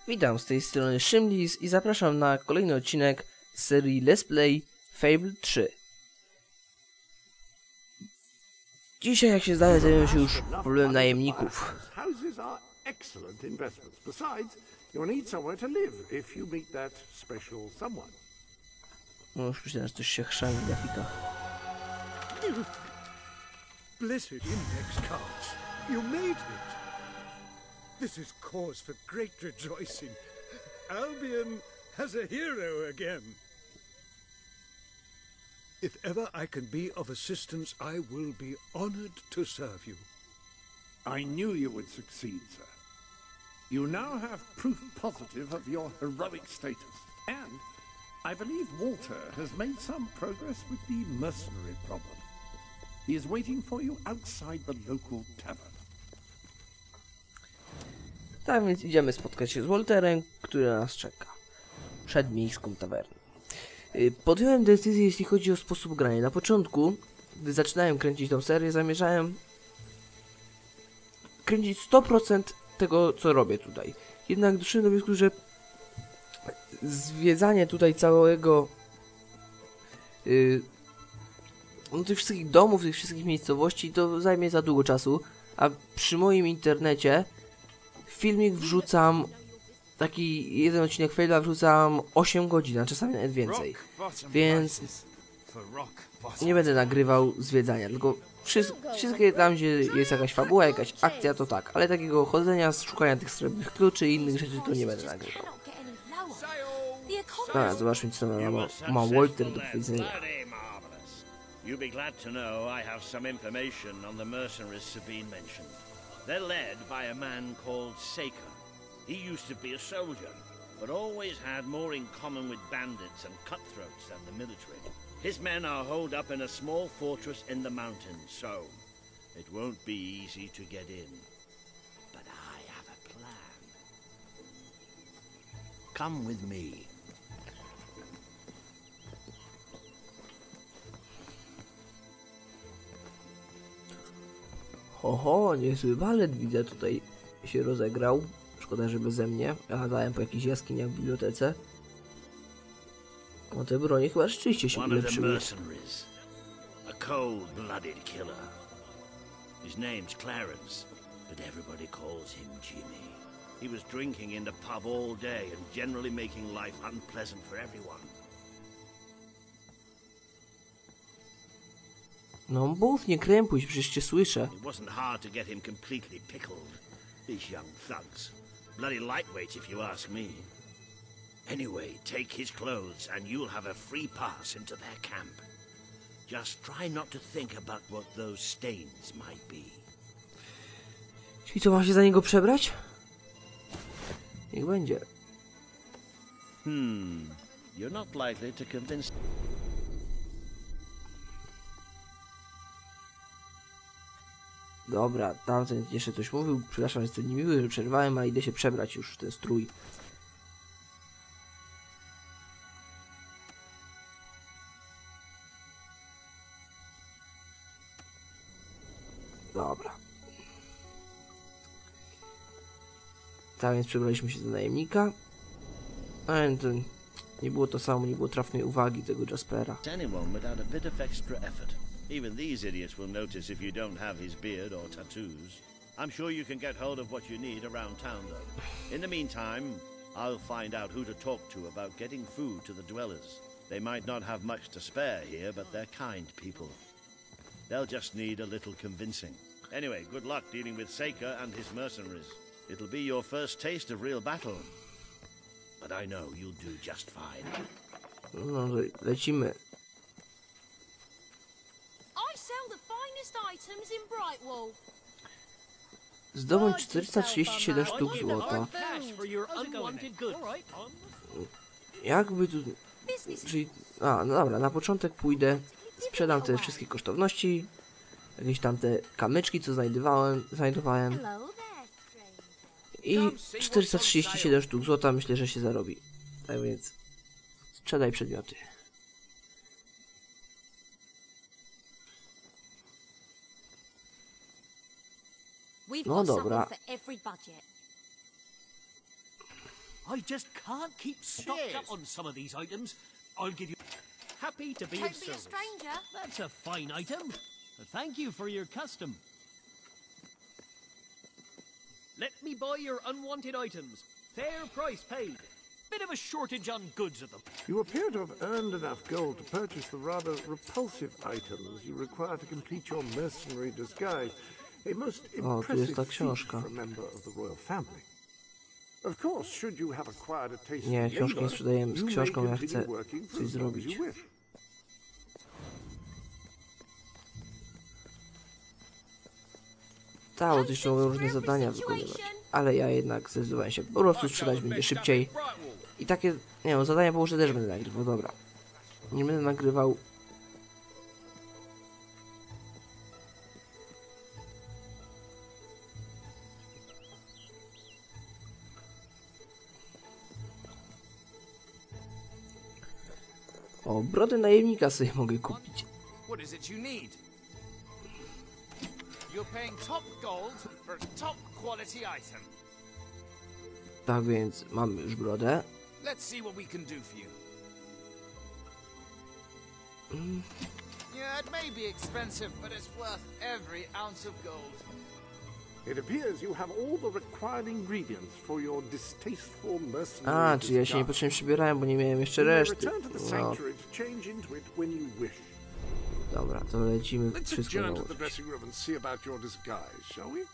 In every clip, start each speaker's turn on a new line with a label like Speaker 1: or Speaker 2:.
Speaker 1: Witam z tej strony Szymlis i zapraszam na kolejny odcinek z serii Let's Play Fable 3. Dzisiaj, jak się zdaje, zajmiemy się już problemem najemników. No już myślałem, że coś się chrzani w grafikach.
Speaker 2: Blessed Index cards, you made it. This is cause for great rejoicing. Albion has a hero again. If ever I can be of assistance, I will be honored to serve you.
Speaker 3: I knew you would succeed, sir. You now have proof positive of your heroic status. And I believe Walter has made some progress with the mercenary problem. He is waiting for you outside the local tavern.
Speaker 1: Tak więc idziemy spotkać się z Walterem, który nas czeka. Przed miejską tawerną. Podjąłem decyzję, jeśli chodzi o sposób grania. Na początku, gdy zaczynałem kręcić tą serię, zamierzałem kręcić 100% tego, co robię tutaj. Jednak doszedłem do wniosku, że zwiedzanie tutaj całego tych wszystkich domów, tych wszystkich miejscowości to zajmie za długo czasu, a przy moim internecie filmik wrzucam, taki jeden odcinek Fable'a wrzucam 8 godzin, a czasami nawet więcej, więc nie będę nagrywał zwiedzania, tylko wszystkie tam, gdzie jest jakaś fabuła, jakaś akcja, to tak, ale takiego chodzenia, szukania tych srebrnych kluczy i innych rzeczy to nie będę nagrywał. Dobra, zobaczmy, co ma Walter do powiedzenia.
Speaker 4: You'll be glad to know I have some information on the mercenaries Sabine mentioned. They're led by a man called Saker. He used to be a soldier, but always had more in common with bandits and cutthroats than the military. His men are holed up in a small fortress in the mountains, so it won't be easy to get in. But I have a plan. Come with me.
Speaker 1: Oho, niezły balet widzę tutaj się rozegrał. Szkoda, że beze mnie. Ja dałem po jakichś jaskiniach w bibliotece. No te bronie chyba rzeczywiście się ulepszyły.
Speaker 4: A cold-blooded killer. His name's Clarence, but everybody calls him Jimmy. He was drinking in the pub all day and generally making life unpleasant for everyone.
Speaker 1: No mów, nie krępuj, przecież cię słyszę.
Speaker 4: It wasn't hard to get him completely pickled. These young thugs. Bloody lightweight if you ask me. Anyway, take his clothes and you'll have a free pass into their camp. Just try not to think about what those stains might be.
Speaker 1: Czyli co, mam się za niego przebrać? Niech będzie.
Speaker 4: You're not likely to convince...
Speaker 1: Dobra, tamten jeszcze coś mówił. Przepraszam, że jestem niemiły, że przerwałem, ale idę się przebrać już w ten strój. Dobra. Tak więc przebraliśmy się do najemnika. Ale to nie było to samo, nie było trafnej uwagi tego Jaspera.
Speaker 4: Even these idiots will notice if you don't have his beard or tattoos. I'm sure you can get hold of what you need around town, though. In the meantime, I'll find out who to talk to about getting food to the dwellers. They might not have much to spare here, but they're kind people. They'll just need a little convincing. Anyway, good luck dealing with Saker and his mercenaries. It'll be your first taste of real battle. But I know you'll do just fine.
Speaker 1: No, lecimy. Zdobądź 437 sztuk złota. Jakby tu... Czyli... A, no dobra, na początek pójdę, sprzedam te wszystkie kosztowności, jakieś tam te kamyczki, co znajdowałem. I 437 sztuk złota myślę, że się zarobi. Tak więc... Sprzedaj przedmioty. No dobra.
Speaker 5: I just can't keep stocked up on some of these items. I'll give you... Happy to be of
Speaker 6: Don't be a
Speaker 5: service.
Speaker 6: stranger.
Speaker 5: That's a fine item. Thank you for your custom. Let me buy your unwanted items. Fair price paid. Bit of a shortage on goods at them.
Speaker 3: You appear to have earned enough gold to purchase the rather repulsive items you require to complete your mercenary disguise. A most
Speaker 1: tu jest
Speaker 3: impressive
Speaker 1: ta
Speaker 3: feat
Speaker 1: książka.
Speaker 3: for a member of the royal family. Of course, should you have acquired a taste
Speaker 1: Nie,
Speaker 3: for
Speaker 1: książki nie
Speaker 3: labor,
Speaker 1: sprzedajemy. Z
Speaker 3: you may
Speaker 1: książką ja
Speaker 3: continue
Speaker 1: chcę
Speaker 3: working for
Speaker 1: coś
Speaker 3: as long as
Speaker 1: zrobić.
Speaker 3: you wish.
Speaker 1: Tak, bo jeszcze mogę różne zadania wykonywać. Ale ja jednak zdecydowałem się po prostu sprzedać, będzie szybciej. I takie, nie wiem, zadania położę też będę nagrywał, dobra. Nie będę nagrywał... O, brodę najemnika sobie mogę kupić.
Speaker 7: What is it you need? You're paying top gold for a top quality item.
Speaker 1: Tak więc mamy już brodę.
Speaker 7: Let's see what we can do for you. Yeah, it may be expensive, but it's worth every ounce of gold.
Speaker 3: It appears you have all the required ingredients for your distasteful mercenary
Speaker 1: A, czyli ja się
Speaker 3: disguise.
Speaker 1: niepotrzebnie przybierałem, bo nie miałem jeszcze
Speaker 3: You may
Speaker 1: reszty.
Speaker 3: return to the
Speaker 1: No,
Speaker 3: sanctuary to change into it when you wish.
Speaker 1: dobra, to lecimy
Speaker 3: Let's
Speaker 1: wszystko
Speaker 3: adjourn to the
Speaker 1: nałożyć.
Speaker 3: dressing room and see about your disguise, shall we?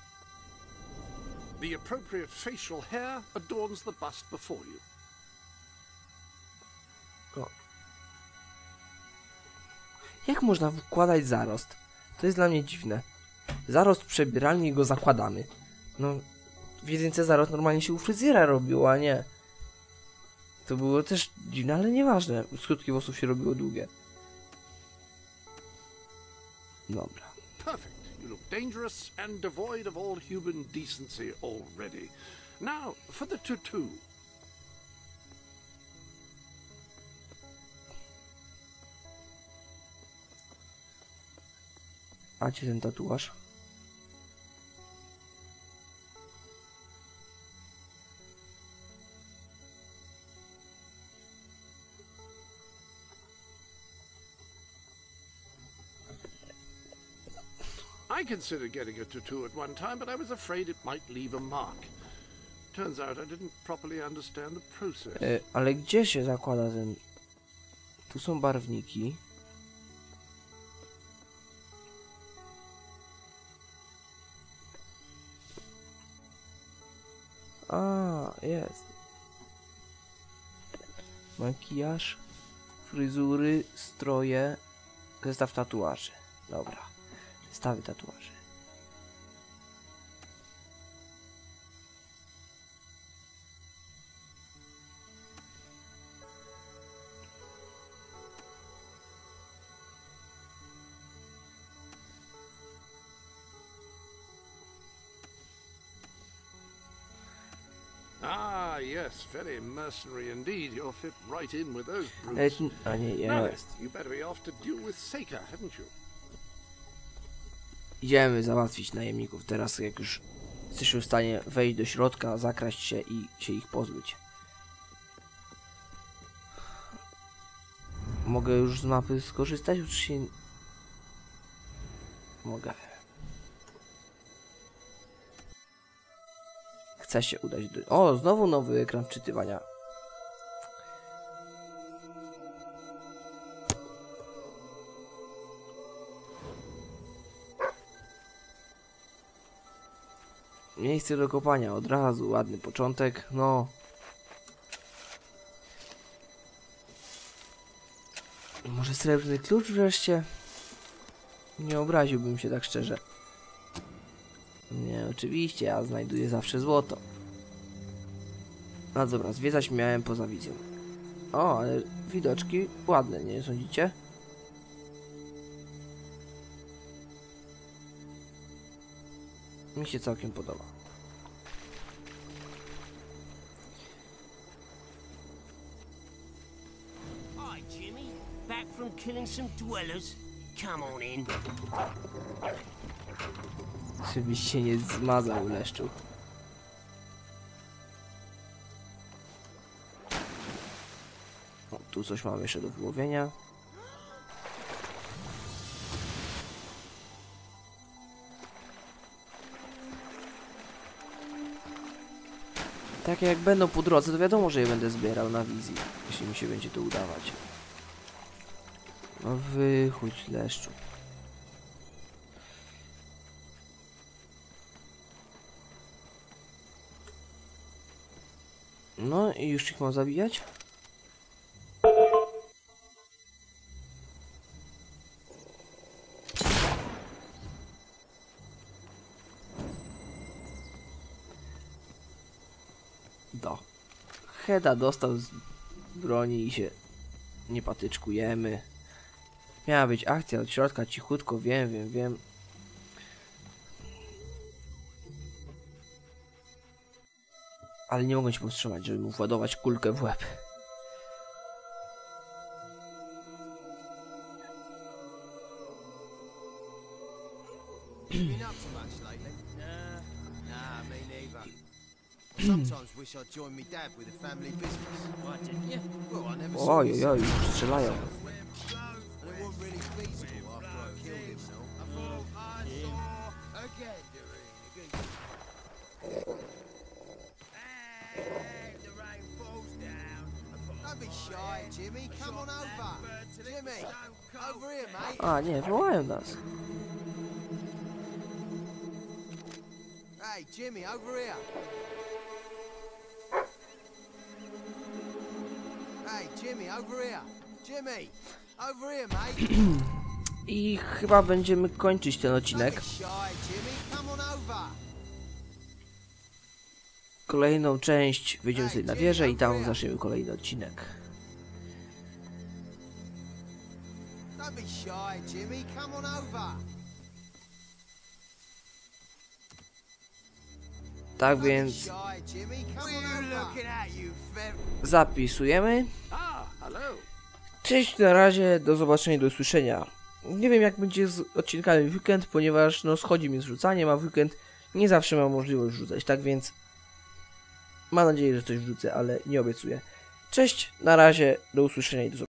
Speaker 3: The appropriate facial hair adorns the bust before you.
Speaker 1: O. Jak można wkładać zarost? To jest dla mnie dziwne. Zarost przebieralni i go zakładamy. No, w jedynce zarost normalnie się u fryzjera robiło, a nie. To było też dziwne, ale nieważne. Skutki włosów się robiło długie. Dobra.
Speaker 3: Perfect. You look dangerous and devoid of all human decency already. Now, for the tutu.
Speaker 1: Macie ten tatuaż?
Speaker 3: I considered getting a tattoo at one time, but I was afraid it might leave a mark. Turns out I didn't properly understand the process.
Speaker 1: Ale gdzie się zakłada ten... Tu są barwniki. A, jest. Makijaż, fryzury, stroje, zestaw tatuaży. Dobra. Zestawy tatuaży.
Speaker 3: Ah, yes, very mercenary indeed. You'll fit right in with those brutes.
Speaker 1: A nie,
Speaker 3: Now,
Speaker 1: jest.
Speaker 3: you better be off to deal with Seika, haven't you?
Speaker 1: Idziemy załatwić najemników teraz, jak już jesteśmy w stanie wejść do środka, zakraść się i się ich pozbyć. Mogę już z mapy skorzystać, czy się... Mogę. Chcę się udać do... O, znowu nowy ekran wczytywania. Miejsce do kopania, od razu, ładny początek, no. Może srebrny klucz wreszcie? Nie obraziłbym się tak szczerze. Nie, oczywiście, ja znajduję zawsze złoto. No dobra, zwiedzać miałem poza wizją. O, ale widoczki ładne, nie sądzicie? Mi się całkiem podoba.
Speaker 5: Hi, Jimmy. Back from killing some dwellers? Come on in.
Speaker 1: Żebyś się nie zmazał, leszczu. tu coś mamy jeszcze do wyłowienia. Tak jak będą po drodze, to wiadomo, że je będę zbierał na wizji, jeśli mi się będzie to udawać. No wychódź, leszczu. No i już ich mam zabijać? Heda dostał z broni i się nie patyczkujemy. Miała być akcja od środka, cichutko, wiem. Ale nie mogę się powstrzymać, żeby mu władować kulkę w łeb.
Speaker 7: Sometimes wish I'd join me dad with a family business.
Speaker 5: Why didn't you?
Speaker 7: Well, I never saw
Speaker 1: Ojej, już strzelają.
Speaker 7: and it wasn't really feasible after I killed him, no. I thought I saw again the rain falls down. Don't be shy, Jimmy. Come on over. Jimmy, over here, mate.
Speaker 1: A nie, wołają nas.
Speaker 7: Hey, Jimmy, over here. Hey, Jimmy, over here. Jimmy, over here, mate.
Speaker 1: I chyba będziemy kończyć ten
Speaker 7: Don't
Speaker 1: odcinek.
Speaker 7: be shy, Jimmy. Come on over.
Speaker 1: Kolejną część wyjdziemy sobie na wieżę i tam zaczniemy kolejny odcinek.
Speaker 7: Don't be shy, Jimmy. Come on over.
Speaker 1: Tak
Speaker 7: Don't be
Speaker 1: więc
Speaker 7: shy, Jimmy. Come on over. Looking at you,
Speaker 1: zapisujemy.
Speaker 3: Ah, hello.
Speaker 1: Cześć, na razie, do zobaczenia, do usłyszenia. Nie wiem jak będzie z odcinkami w weekend, ponieważ no schodzi mi z rzucaniem, a w weekend nie zawsze mam możliwość rzucać, tak więc mam nadzieję, że coś wrzucę, ale nie obiecuję. Cześć, na razie, do usłyszenia i do zobaczenia.